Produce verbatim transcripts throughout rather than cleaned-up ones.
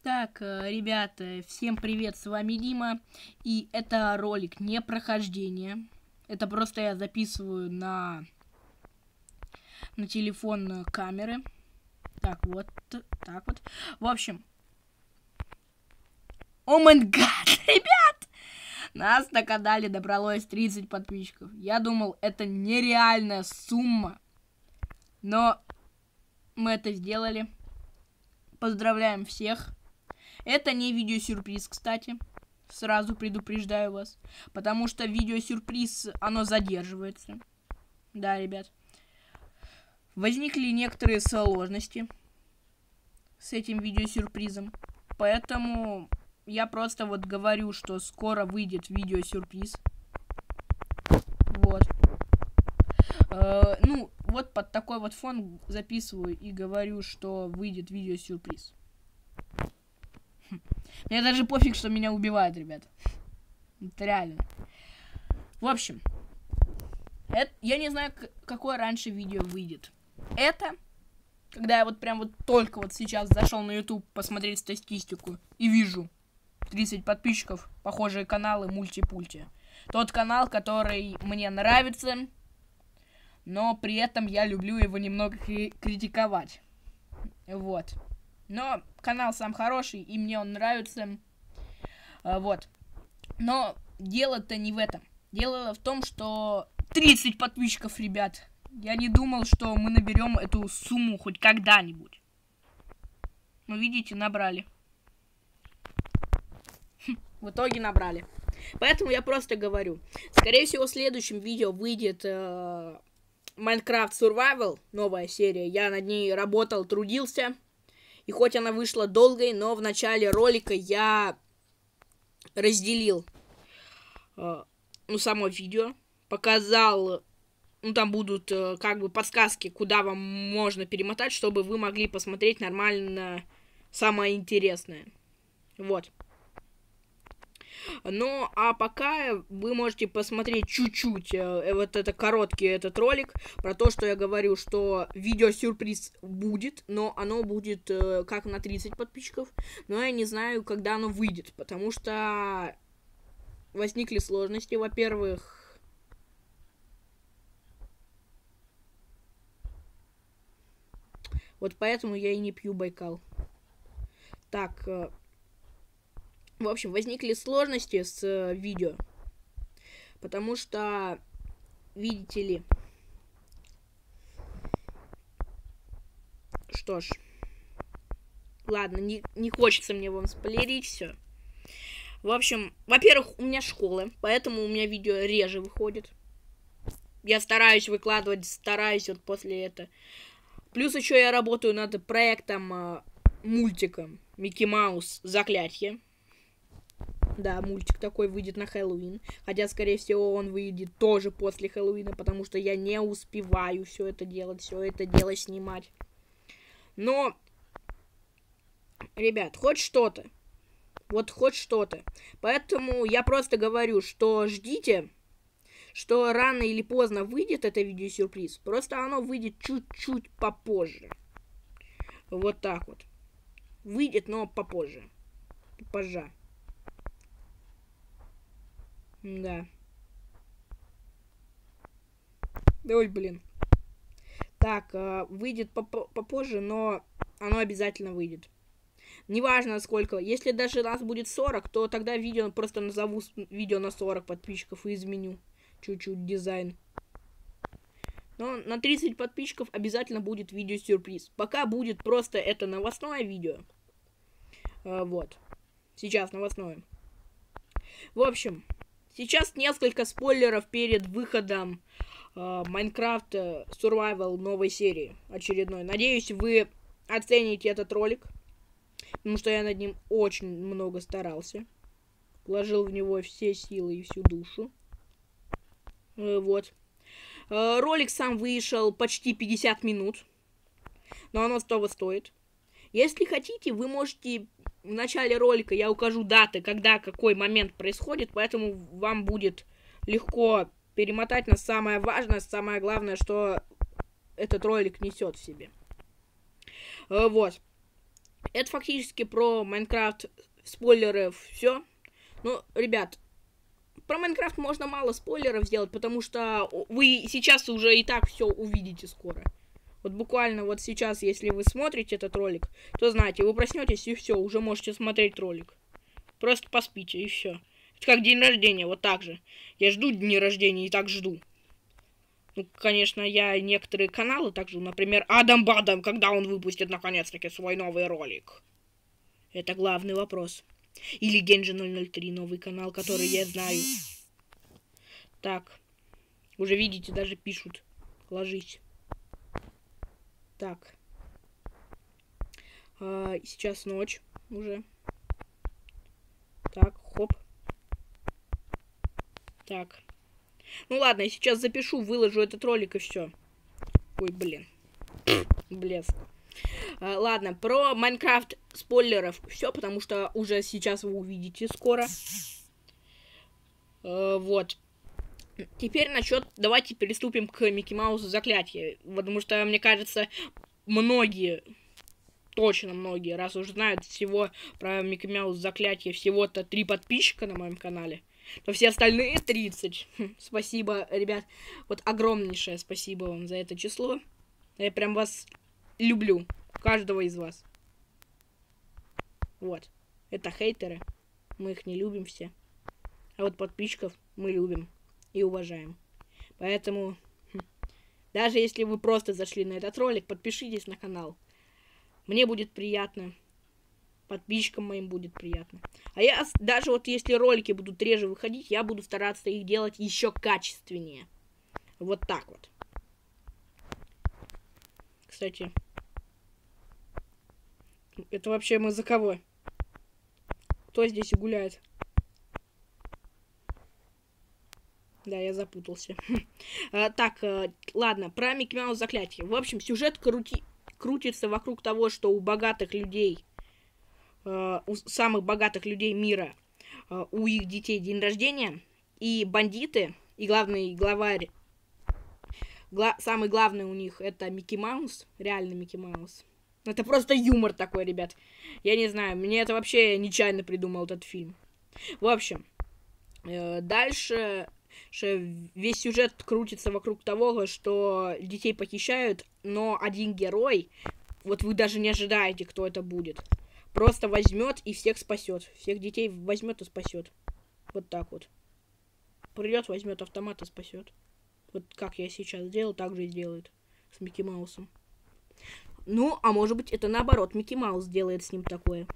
Так, э, ребята, всем привет, с вами Дима, и это ролик не прохождение, это просто я записываю на, на телефон камеры, так вот, так вот, в общем, о май гад, ребят, нас на канале набралось тридцать подписчиков, я думал, это нереальная сумма, но мы это сделали, поздравляем всех. Это не видеосюрприз, кстати. Сразу предупреждаю вас. Потому что видеосюрприз, оно задерживается. Да, ребят. Возникли некоторые сложности с этим видеосюрпризом. Поэтому я просто вот говорю, что скоро выйдет видеосюрприз. Вот. Э, ну, вот под такой вот фон записываю и говорю, что выйдет видеосюрприз. Мне даже пофиг, что меня убивают, ребят. Это реально. В общем, это, я не знаю, какое раньше видео выйдет. Это, когда я вот прям вот только вот сейчас зашел на YouTube посмотреть статистику и вижу тридцать подписчиков, похожие каналы мульти-пульти. Тот канал, который мне нравится, но при этом я люблю его немного критиковать. Вот. Но канал сам хороший, и мне он нравится. А, вот. Но дело-то не в этом. Дело в том, что тридцать подписчиков, ребят. Я не думал, что мы наберем эту сумму хоть когда-нибудь. Ну, видите, набрали. Хм, в итоге набрали. Поэтому я просто говорю. Скорее всего, в следующем видео выйдет э, Minecraft Survival, новая серия. Я над ней работал, трудился. И хоть она вышла долгой, но в начале ролика я разделил э, ну, само видео. Показал, ну, там будут э, как бы подсказки, куда вам можно перемотать, чтобы вы могли посмотреть нормально самое интересное. Вот. Ну, а пока вы можете посмотреть чуть-чуть э, вот это короткий этот ролик про то, что я говорю, что видеосюрприз будет, но оно будет э, как на тридцать подписчиков, но я не знаю, когда оно выйдет, потому что возникли сложности, во-первых, вот поэтому я и не пью Байкал. Так, э, в общем, возникли сложности с э, видео, потому что, видите ли, что ж, ладно, не, не хочется мне вам спойлерить все. В общем, во-первых, у меня школа, поэтому у меня видео реже выходит. Я стараюсь выкладывать, стараюсь вот после этого. Плюс еще я работаю над проектом э, мультиком Микки Маус Заклятье. Да, мультик такой выйдет на Хэллоуин. Хотя, скорее всего, он выйдет тоже после Хэллоуина, потому что я не успеваю все это делать, все это дело снимать. Но, ребят, хоть что-то. Вот хоть что-то. Поэтому я просто говорю, что ждите, что рано или поздно выйдет это видеосюрприз. Просто оно выйдет чуть-чуть попозже. Вот так вот. Выйдет, но попозже. Позже. Да. Ой, блин. Так, э, выйдет попозже, но оно обязательно выйдет. Неважно сколько. Если даже нас будет сорок, то тогда видео просто назову видео на сорок подписчиков и изменю чуть-чуть дизайн. Но на тридцать подписчиков обязательно будет видеосюрприз. Пока будет просто это новостное видео. Э, вот. Сейчас новостное. В общем... Сейчас несколько спойлеров перед выходом э, Minecraft Survival новой серии очередной. Надеюсь, вы оцените этот ролик, потому что я над ним очень много старался. Вложил в него все силы и всю душу. Э, вот. Э, ролик сам вышел почти пятьдесят минут, но оно того стоит. Если хотите, вы можете... В начале ролика я укажу даты, когда какой момент происходит, поэтому вам будет легко перемотать на самое важное, самое главное, что этот ролик несет в себе. Вот. Это фактически про Майнкрафт, спойлеров, все. Ну, ребят, про Майнкрафт можно мало спойлеров сделать, потому что вы сейчас уже и так все увидите скоро. Вот буквально вот сейчас, если вы смотрите этот ролик, то знаете, вы проснетесь и все, уже можете смотреть ролик. Просто поспите и все. Это как день рождения, вот так же. Я жду дни рождения и так жду. Ну, конечно, я некоторые каналы так жду. Например, Адам Бадам, когда он выпустит наконец-таки свой новый ролик. Это главный вопрос. Или Генджи ноль ноль три, новый канал, который я знаю. Так. Уже видите, даже пишут. Ложись. Так. А, сейчас ночь уже. Так, хоп. Так. Ну ладно, я сейчас запишу, выложу этот ролик и все. Ой, блин. Блеск. А, ладно, про Майнкрафт спойлеров все, потому что уже сейчас вы увидите скоро. А, вот. Теперь насчет... Давайте приступим к Микки Маусу заклятия. Потому что, мне кажется, многие, точно многие, раз уже знают всего про Микки Маус заклятие, всего-то три подписчика на моем канале, то все остальные тридцать. Спасибо, ребят. Вот огромнейшее спасибо вам за это число. Я прям вас люблю. Каждого из вас. Вот. Это хейтеры. Мы их не любим все. А вот подписчиков мы любим и уважаем. Поэтому, даже если вы просто зашли на этот ролик, подпишитесь на канал. Мне будет приятно. Подписчикам моим будет приятно. А я, даже вот если ролики будут реже выходить, я буду стараться их делать еще качественнее. Вот так вот. Кстати, это вообще мы за кого? Кто здесь гуляет? Да, я запутался. а, так, а, ладно, про Микки Маус заклятие. В общем, сюжет крути... крутится вокруг того, что у богатых людей, э, у самых богатых людей мира, э, у их детей день рождения, и бандиты, и главный главарь, гла... самый главный у них это Микки Маус, реально Микки Маус. Это просто юмор такой, ребят. Я не знаю, мне это вообще нечаянно придумал этот фильм. В общем, э, дальше... Весь сюжет крутится вокруг того, что детей похищают, но один герой, вот вы даже не ожидаете, кто это будет, просто возьмет и всех спасет. Всех детей возьмет и спасет. Вот так вот. Придет, возьмет автомат и спасет. Вот как я сейчас сделал, так же и сделает с Микки Маусом. Ну, а может быть, это наоборот, Микки Маус делает с ним такое.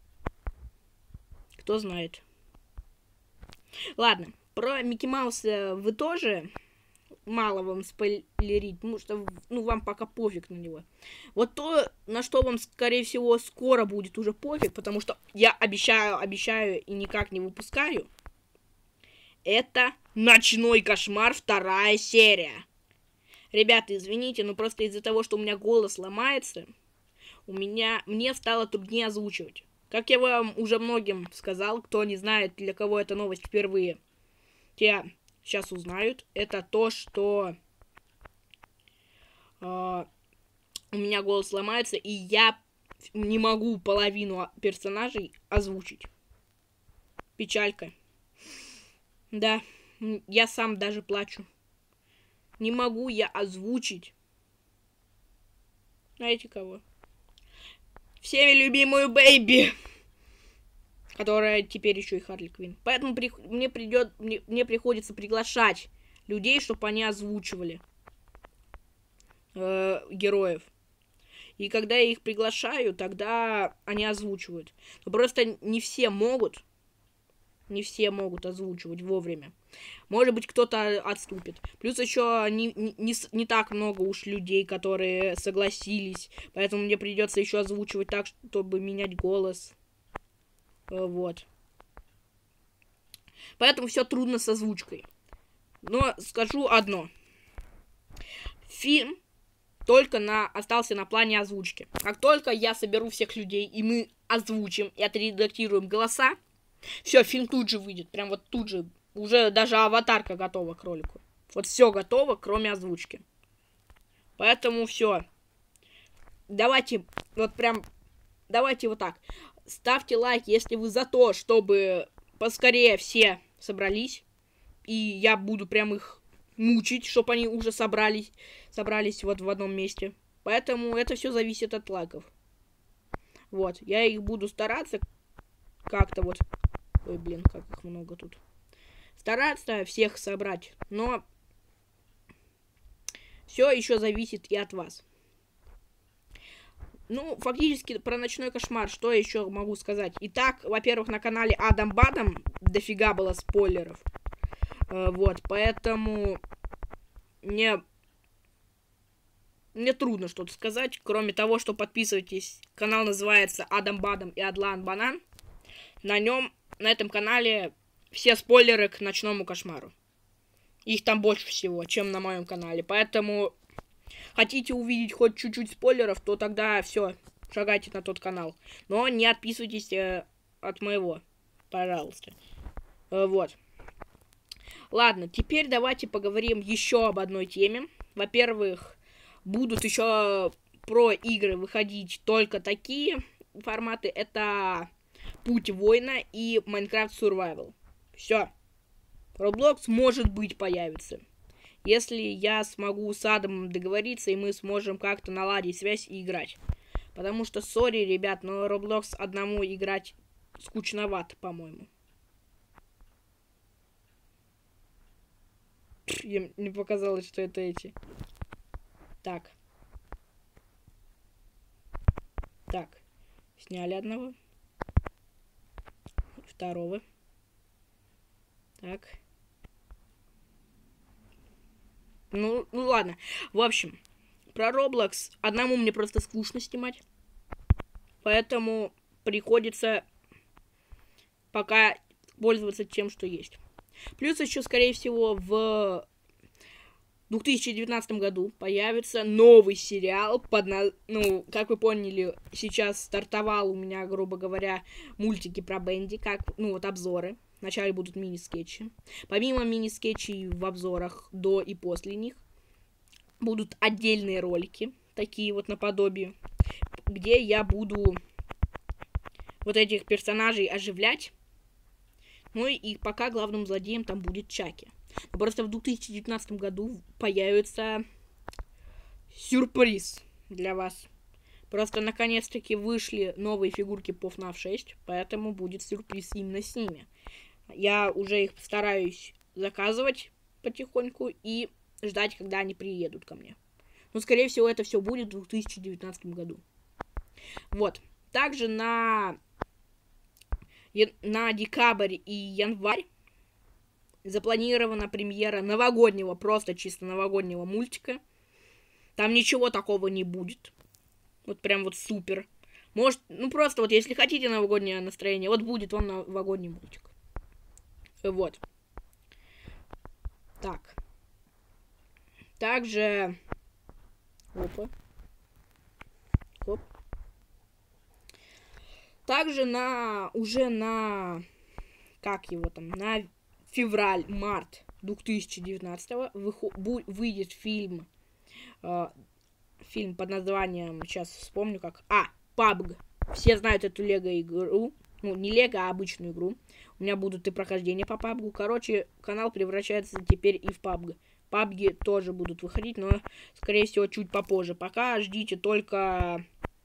Кто знает. Ладно. Про Микки Мауса вы тоже мало вам спойлерить, потому что, ну, вам пока пофиг на него. Вот то, на что вам, скорее всего, скоро будет уже пофиг, потому что я обещаю, обещаю и никак не выпускаю, это «Ночной кошмар», вторая серия. Ребята, извините, но просто из-за того, что у меня голос ломается, у меня, мне стало труднее озвучивать. Как я вам уже многим сказал, кто не знает, для кого эта новость впервые, те сейчас узнают, это то, что э, у меня голос ломается, и я не могу половину персонажей озвучить. Печалька. Да, я сам даже плачу. Не могу я озвучить. Знаете кого? Всеми любимую Бэйби, которая теперь еще и Харли Квинн. Поэтому при... мне, придет... мне... мне приходится приглашать людей, чтобы они озвучивали э, героев. И когда я их приглашаю, тогда они озвучивают. Но просто не все могут. Не все могут озвучивать вовремя. Может быть, кто-то отступит. Плюс еще не, не, не так много уж людей, которые согласились. Поэтому мне придется еще озвучивать так, чтобы менять голос. Вот. Поэтому все трудно с озвучкой. Но скажу одно. Фильм только на, остался на плане озвучки. Как только я соберу всех людей, и мы озвучим и отредактируем голоса, все, фильм тут же выйдет. Прям вот тут же. Уже даже аватарка готова к ролику. Вот все готово, кроме озвучки. Поэтому все. Давайте вот прям давайте вот так. Ставьте лайк, если вы за то, чтобы поскорее все собрались. И я буду прям их мучить, чтобы они уже собрались, собрались вот в одном месте. Поэтому это все зависит от лайков. Вот, я их буду стараться как-то вот... Ой, блин, как их много тут. Стараться всех собрать, но все еще зависит и от вас. Ну, фактически про ночной кошмар, что еще могу сказать? Итак, во-первых, на канале Адам Бадам дофига было спойлеров. Э, вот, поэтому мне, мне трудно что-то сказать, кроме того, что подписывайтесь. Канал называется Адам Бадам и Адлан Банан. На нем, на этом канале все спойлеры к ночному кошмару. Их там больше всего, чем на моем канале. Поэтому хотите увидеть хоть чуть-чуть спойлеров, то тогда все, шагайте на тот канал. Но не отписывайтесь э, от моего, пожалуйста. Э, вот. Ладно, теперь давайте поговорим еще об одной теме. Во-первых, будут еще про игры выходить только такие форматы. Это Путь воина и Minecraft Survival. Все. Roblox, может быть, появится. Если я смогу с Адамом договориться, и мы сможем как-то наладить связь и играть. Потому что, сори, ребят, но Roblox одному играть скучновато, по-моему. Мне показалось, что это эти. Так. Так. Сняли одного. Второго. Так. Ну, ну ладно. В общем, про Roblox одному мне просто скучно снимать. Поэтому приходится пока пользоваться тем, что есть. Плюс еще, скорее всего, в две тысячи девятнадцатом году появится новый сериал под на... Ну, как вы поняли, сейчас стартовал у меня, грубо говоря, мультики про Бенди, как, ну, вот обзоры. Вначале будут мини-скетчи. Помимо мини-скетчей в обзорах до и после них будут отдельные ролики, такие вот наподобие, где я буду вот этих персонажей оживлять. Ну и пока главным злодеем там будет Чаки. Но просто в две тысячи девятнадцатом году появится сюрприз для вас. Просто наконец-таки вышли новые фигурки по эф нав шесть, поэтому будет сюрприз именно с ними. Я уже их стараюсь заказывать потихоньку и ждать, когда они приедут ко мне. Но, скорее всего, это все будет в две тысячи девятнадцатом году. Вот. Также на, на декабрь и январь запланирована премьера новогоднего, просто чисто новогоднего мультика. Там ничего такого не будет. Вот прям вот супер. Может, ну просто вот, если хотите новогоднее настроение, вот будет вам новогодний мультик. Вот. Так. Также... Опа. Оп. Также на... Уже на... Как его там? На февраль-март две тысячи девятнадцатого выход... выйдет фильм... Э, фильм под названием... Сейчас вспомню как... А! пабг. Все знают эту лего-игру. Ну, не лего, а обычную игру. У меня будут и прохождения по пабгу. Короче, канал превращается теперь и в пабг. пабги тоже будут выходить, но, скорее всего, чуть попозже. Пока ждите только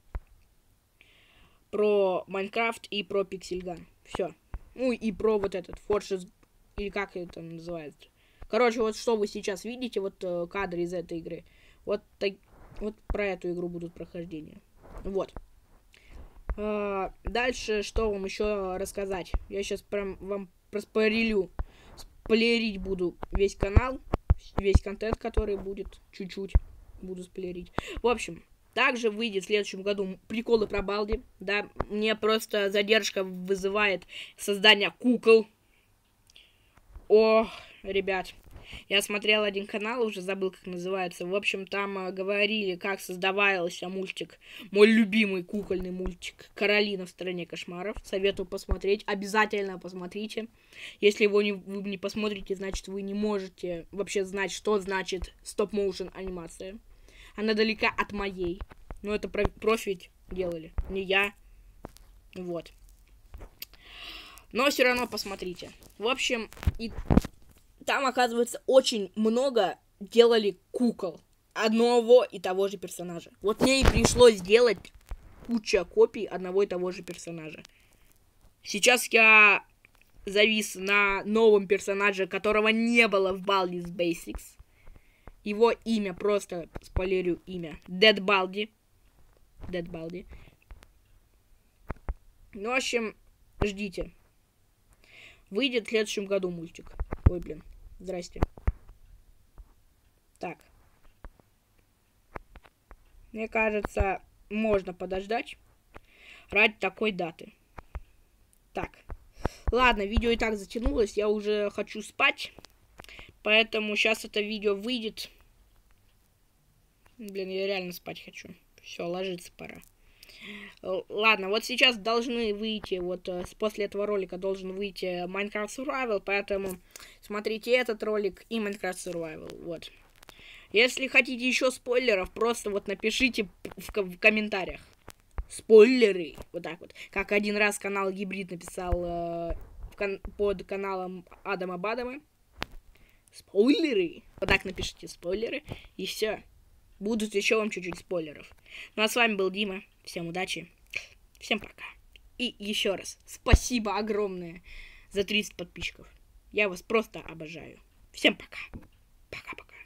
про Майнкрафт и про Пиксельган. Все. Ну, и про вот этот Fortress, или как это называется. Короче, вот что вы сейчас видите, вот э, кадры из этой игры. Вот, так, вот про эту игру будут прохождения. Вот. Uh, дальше, что вам еще рассказать? Я сейчас прям вам проспойлерю. Спойлерить буду весь канал, весь контент, который будет, чуть-чуть буду спойлерить. В общем, также выйдет в следующем году приколы про Балди. Да, мне просто задержка вызывает создание кукол. О, ребят. Я смотрел один канал, уже забыл, как называется. В общем, там э, говорили, как создавался мультик. Мой любимый кукольный мультик «Каролина в стране кошмаров». Советую посмотреть. Обязательно посмотрите. Если его не, вы не посмотрите, значит, вы не можете вообще знать, что значит стоп-моушен анимация. Она далека от моей. Но это про- профи делали. Не я. Вот. Но все равно посмотрите. В общем, и там, оказывается, очень много делали кукол одного и того же персонажа. Вот мне и пришлось сделать куча копий одного и того же персонажа. Сейчас я завис на новом персонаже, которого не было в Baldi's Basics. Его имя, просто спойлерю имя. Dead Baldi. Dead Baldi. Ну, в общем, ждите. Выйдет в следующем году мультик. Ой, блин. Здрасте. Так. Мне кажется, можно подождать ради такой даты. Так. Ладно, видео и так затянулось. Я уже хочу спать. Поэтому сейчас это видео выйдет. Блин, я реально спать хочу. Все, ложиться пора. Ладно, вот сейчас должны выйти, вот после этого ролика должен выйти Minecraft Survival, поэтому смотрите этот ролик и Minecraft Survival, вот. Если хотите еще спойлеров, просто вот напишите в, в комментариях. Спойлеры, вот так вот. Как один раз канал Гибрид написал э, кан под каналом Адама Бадама. Спойлеры. Вот так напишите спойлеры, и все. Будут еще вам чуть-чуть спойлеров. Ну а с вами был Дима. Всем удачи. Всем пока. И еще раз, спасибо огромное за тридцать подписчиков. Я вас просто обожаю. Всем пока. Пока-пока.